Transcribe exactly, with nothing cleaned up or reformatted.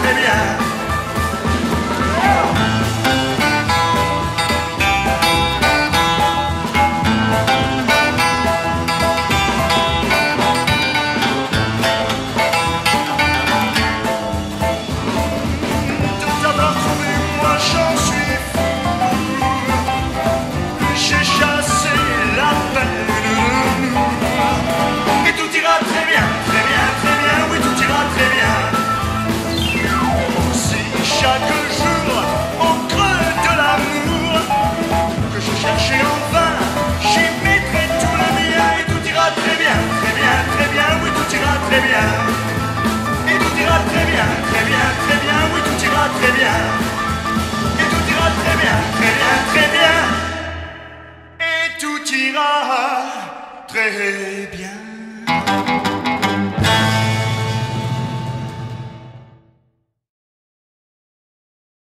très bien. Chaque jour, au creux de l'amour que je cherchais en vain, j'y mettrai tout le mien et tout ira très bien, très bien, très bien, oui tout ira très bien. Et tout ira très bien, très bien, très bien, oui tout ira très bien. Et tout ira très bien, très bien, très bien. Et tout ira très bien.